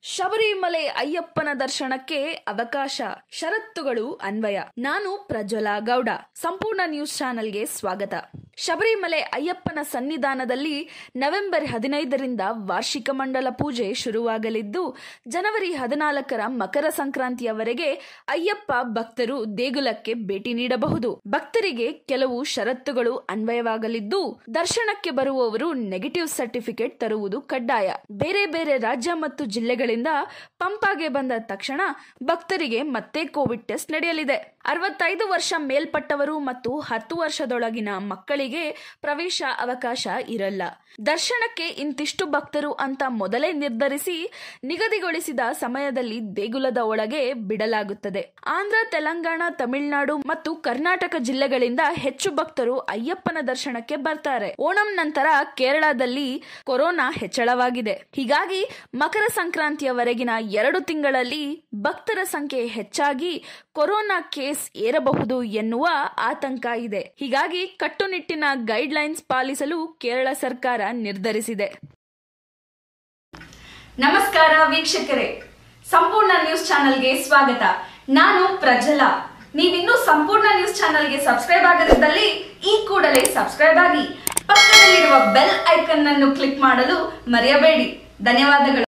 ಶಬರಿಮಲೆ ಅಯ್ಯಪ್ಪನ ದರ್ಶನಕ್ಕೆ ಅವಕಾಶ, ಷರತ್ತುಗಳು ಅನ್ವಯ. ನಾನು ಪ್ರಜ್ವಲಾ ಗೌಡ, ಸಂಪೂರ್ಣ ನ್ಯೂಸ್ ಚಾನೆಲ್ಗೆ ಸ್ವಾಗತ. ಶಬರಿಮಲೆ ಅಯ್ಯಪ್ಪನ ಸನ್ನಿಧಾನದಲ್ಲಿ ನವೆಂಬರ್ 15ರಿಂದ ವಾರ್ಷಿಕ ಮಂಡಲ ಪೂಜೆ ಶುರುವಾಗಲಿದ್ದು, ಜನವರಿ 14ರ ಮಕರ ಸಂಕ್ರಾಂತಿಯವರೆಗೆ ಅಯ್ಯಪ್ಪ ಭಕ್ತರು ದೇಗುಲಕ್ಕೆ ಭೇಟಿ ನೀಡಬಹುದು. ಭಕ್ತರಿಗೆ ಕೆಲವು ಷರತ್ತುಗಳು ಅನ್ವಯವಾಗಲಿದ್ದು, ದರ್ಶನಕ್ಕೆ ಬರುವವರು ನೆಗೆಟಿವ್ ಸರ್ಟಿಫಿಕೇಟ್ ತರುವುದು ಕಡ್ಡಾಯ. ಬೇರೆ ಬೇರೆ ರಾಜ್ಯ ಮತ್ತು ಜಿಲ್ಲೆಗಳಿಂದ ಪಂಪಾಗೆ ಬಂದ ತಕ್ಷಣ ಭಕ್ತರಿಗೆ ಮತ್ತೆ ಕೋವಿಡ್ ಟೆಸ್ಟ್ ನಡೆಯಲಿದೆ. 65 ವರ್ಷ ಮೇಲ್ಪಟ್ಟವರು ಮತ್ತು 10 ವರ್ಷದೊಳಗಿನ ಮಕ್ಕಳಿಗೆ ಪ್ರವೇಶ ಅವಕಾಶ ಇರಲ್ಲ. ದರ್ಶನಕ್ಕೆ ಇಂತಿಷ್ಟು ಭಕ್ತರು ಅಂತ ಮೊದಲೇ ನಿರ್ಧರಿಸಿ ನಿಗದಿಗೊಳಿಸಿದ ಸಮಯದಲ್ಲಿ ದೇಗುಲದ ಒಳಗೆ ಬಿಡಲಾಗುತ್ತದೆ. ಆಂಧ್ರ, ತೆಲಂಗಾಣ, ತಮಿಳುನಾಡು ಮತ್ತು ಕರ್ನಾಟಕ ಜಿಲ್ಲೆಗಳಿಂದ ಹೆಚ್ಚು ಭಕ್ತರು ಅಯ್ಯಪ್ಪನ ದರ್ಶನಕ್ಕೆ ಬರ್ತಾರೆ. ಓಣಂ ನಂತರ ಕೇರಳದಲ್ಲಿ ಕೊರೋನಾ ಹೆಚ್ಚಳವಾಗಿದೆ. ಹೀಗಾಗಿ ಮಕರ ಸಂಕ್ರಾಂತಿಯವರೆಗಿನ 2 ತಿಂಗಳಲ್ಲಿ ಭಕ್ತರ ಸಂಖ್ಯೆ ಹೆಚ್ಚಾಗಿ ಕೊರೋನಾ ಕೇಸ್ ಏರಬಹುದು ಎನ್ನುವ ಆತಂಕ ಇದೆ. ಹೀಗಾಗಿ ಕಟ್ಟುನಿಟ್ಟಿನ ಗೈಡ್ಲೈನ್ಸ್ ಪಾಲಿಸಲು ಕೇರಳ ಸರ್ಕಾರ ನಿರ್ಧರಿಸಿದೆ. ನಮಸ್ಕಾರ ವೀಕ್ಷಕರೇ, ಸಂಪೂರ್ಣ ನ್ಯೂಸ್ ಚಾನೆಲ್ಗೆ ಸ್ವಾಗತ. ನಾನು ಪ್ರಜ್ವಲಾ. ನೀವಿನ್ನೂ ಸಂಪೂರ್ಣ ನ್ಯೂಸ್ ಚಾನೆಲ್ಗೆ ಸಬ್ಸ್ಕ್ರೈಬ್ ಆಗದಿದ್ದಲ್ಲಿ ಈ ಕೂಡಲೇ ಸಬ್ಸ್ಕ್ರೈಬ್ ಆಗಿ, ಪಕ್ಕದಲ್ಲಿರುವ ಬೆಲ್ ಐಕನ್ ಅನ್ನು ಕ್ಲಿಕ್ ಮಾಡಲು ಮರೆಯಬೇಡಿ. ಧನ್ಯವಾದಗಳು.